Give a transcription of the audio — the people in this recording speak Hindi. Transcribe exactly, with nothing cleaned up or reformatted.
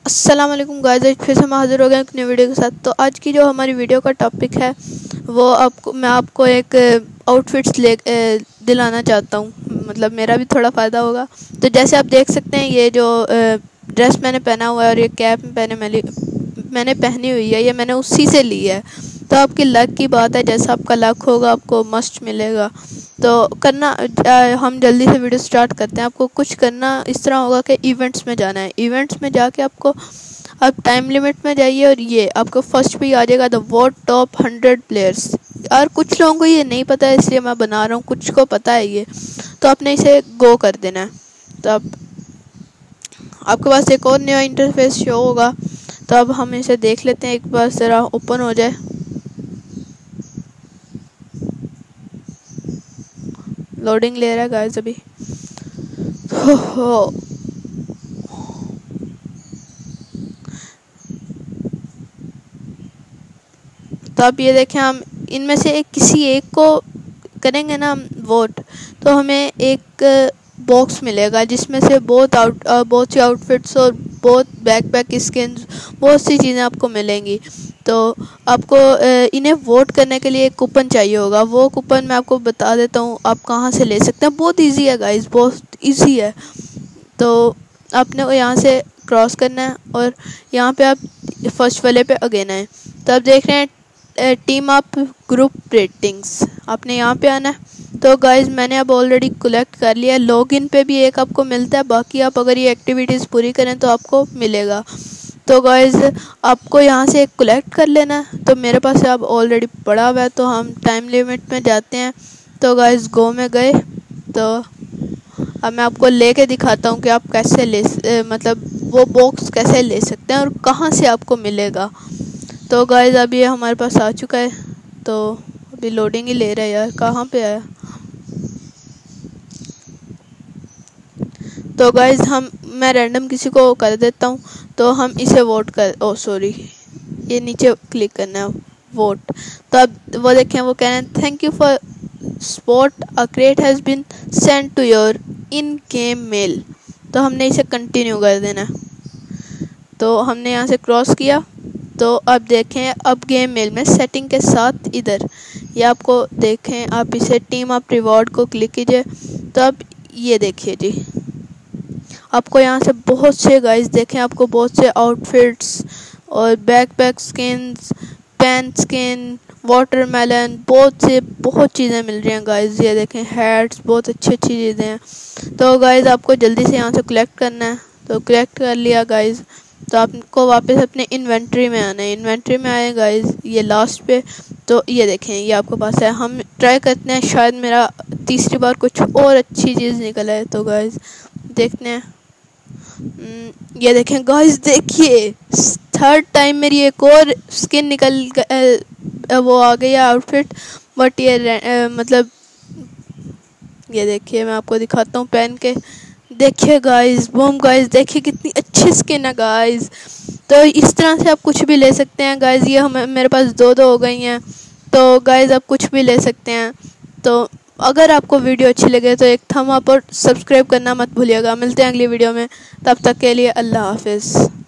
अस्सलाम वालेकुम गाइस, आज फिर से हम हाजिर हो गए एक नई वीडियो के साथ। तो आज की जो हमारी वीडियो का टॉपिक है वो आपको मैं आपको एक आउटफिट्स ले दिलाना चाहता हूँ, मतलब मेरा भी थोड़ा फ़ायदा होगा। तो जैसे आप देख सकते हैं ये जो ड्रेस मैंने पहना हुआ है और ये कैप मैंने मैंने मैंने पहनी हुई है, ये मैंने उसी से ली है। तो आपकी लक की बात है, जैसा आपका लक होगा आपको मस्ट मिलेगा। तो करना आ, हम जल्दी से वीडियो स्टार्ट करते हैं। आपको कुछ करना इस तरह होगा कि इवेंट्स में जाना है। इवेंट्स में जाके आपको आप टाइम लिमिट में जाइए और ये आपको फर्स्ट पे ही आ जाएगा the vote top hundred players. और कुछ लोगों को ये नहीं पता है इसलिए मैं बना रहा हूँ, कुछ को पता है ये, तो आपने इसे गो कर देना है। तो आप आपके पास एक और नया इंटरफेस शो होगा। तो अब हम इसे देख लेते हैं, एक बार ज़रा ओपन हो जाए। लोडिंग ले रहा है गाइस अभी। हो हो तो आप ये देखें, हम इनमें से एक किसी एक को करेंगे ना हम वोट, तो हमें एक बॉक्स मिलेगा जिसमें से बहुत आउट बहुत सी आउटफिट्स और बहुत बैकपैक स्किन्स, बहुत सी चीज़ें आपको मिलेंगी। तो आपको इन्हें वोट करने के लिए एक कूपन चाहिए होगा। वो कूपन मैं आपको बता देता हूँ आप कहाँ से ले सकते हैं। बहुत इजी है गाइस, बहुत इजी है। तो आपने को यहाँ से क्रॉस करना है और यहाँ पे आप फर्स्ट वाले पे अगेन है। तो आप देख रहे हैं टीम अप ग्रुप रेटिंग्स, आपने यहाँ पे आना है। तो गाइस मैंने अब ऑलरेडी कलेक्ट कर लिया है। लॉगिन पे भी एक आपको मिलता है, बाकी आप अगर ये एक्टिविटीज़ पूरी करें तो आपको मिलेगा। तो गाइस आपको यहाँ से एक कलेक्ट कर लेना है। तो मेरे पास अब ऑलरेडी पड़ा हुआ है, तो हम टाइम लिमिट में जाते हैं। तो गाइस गो में गए, तो अब मैं आपको लेके दिखाता हूँ कि आप कैसे ले ए, मतलब वो बॉक्स कैसे ले सकते हैं और कहाँ से आपको मिलेगा। तो गाइस अब ये हमारे पास आ चुका है। तो अभी लोडिंग ही ले रहा है यार, कहाँ पे आया। तो गाइस हम मैं रैंडम किसी को कर देता हूँ। तो हम इसे वोट कर ओ सॉरी ये नीचे क्लिक करना है वोट। तो अब वो देखें, वो कह रहे हैं thank you for spot a crate has been send to your in game mail. तो हमने इसे कंटिन्यू कर देना है। तो हमने यहाँ से क्रॉस किया। तो अब देखें, अब गेम मेल में सेटिंग के साथ इधर ये आपको देखें, आप इसे टीम अप रिवॉर्ड को क्लिक कीजिए। तो अब ये देखिए जी, आपको यहाँ से बहुत से गाइस देखें, आपको बहुत से आउटफिट्स और backpack skins, pen skin, watermelon, बहुत से बहुत चीज़ें मिल रही हैं गाइस। ये देखें हैट्स, बहुत अच्छी अच्छी चीज़ें हैं। तो गाइस आपको जल्दी से यहाँ से कलेक्ट करना है। तो कलेक्ट कर लिया गाइस। तो आपको वापस अपने इन्वेंट्री में आना है। इन्वेंट्री में आए गाइस, ये लास्ट पे। तो ये देखें ये आपके पास है। हम ट्राई करते हैं, शायद मेरा तीसरी बार कुछ और अच्छी चीज़ निकला है। तो गाइस देखते हैं। ये देखें गाइस, देखिए थर्ड टाइम मेरी एक और स्किन निकल वो आ गई है आउटफिट। बट ये मतलब ये देखिए मैं आपको दिखाता हूँ पहन के। देखिए गाइस, बूम गाइस, देखिए कितनी अच्छी स्किन है गाइस। तो इस तरह से आप कुछ भी ले सकते हैं गाइस। ये हम मेरे पास दो दो हो गई हैं। तो गाइस आप कुछ भी ले सकते हैं। तो अगर आपको वीडियो अच्छी लगे तो एक थम अप और सब्सक्राइब करना मत भूलिएगा। मिलते हैं अगली वीडियो में, तब तक के लिए अल्लाह हाफिज़।